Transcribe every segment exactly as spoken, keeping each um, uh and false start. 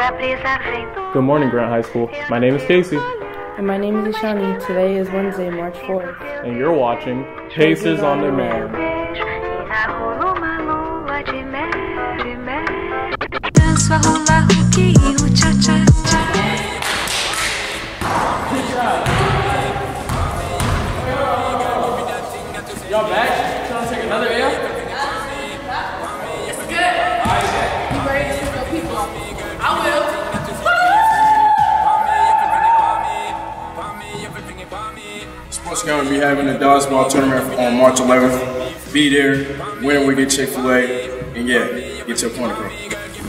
Good morning, Grant High School. My name is Casey. And my name is Ishani. Today is Wednesday, March fourth. And you're watching Paces on Demand. Y'all back? Trying to take another L? It's good. You ready to pick up people? I will. Sports going to be having a dodgeball tournament on March eleventh. Be there, win we get Chick-fil-A, and yeah, get your point across.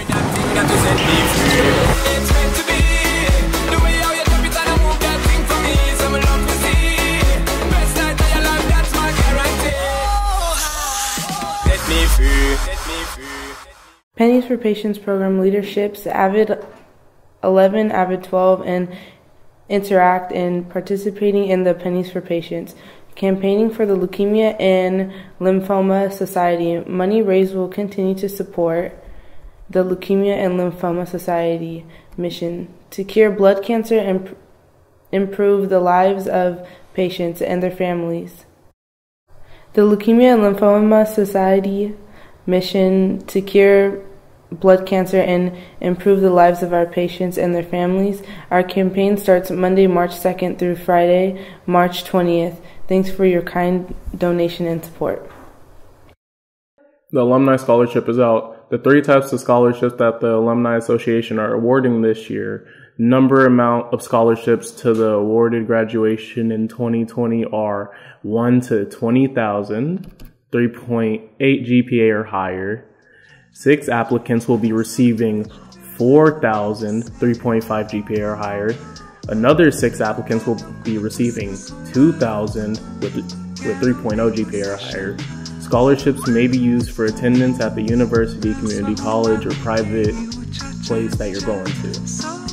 Pennies for Patients program leaderships, Avid eleven, Avid twelve, and Interact in participating in the Pennies for Patients, campaigning for the Leukemia and Lymphoma Society. Money raised will continue to support the Leukemia and Lymphoma Society mission to cure blood cancer and pr- improve the lives of patients and their families. The Leukemia and Lymphoma Society mission to cure blood cancer and improve the lives of our patients and their families. Our campaign starts Monday, March second through Friday, March twentieth. Thanks for your kind donation and support. The Alumni Scholarship is out. The three types of scholarships that the Alumni Association are awarding this year. Number amount of scholarships to the awarded graduation in twenty twenty are one to twenty thousand, three point eight G P A or higher. Six applicants will be receiving four thousand, three point five G P A or higher. Another six applicants will be receiving two thousand with, with three point oh G P A or higher. Scholarships may be used for attendance at the university, community college, or private place that you're going to.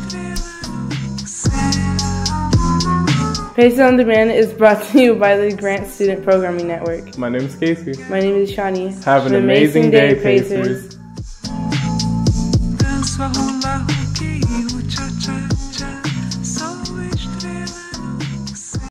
Paces on Demand is brought to you by the Grant Student Programming Network. My name is Casey. My name is Shani. Have an, an amazing, amazing day, day Pacers. Pacers.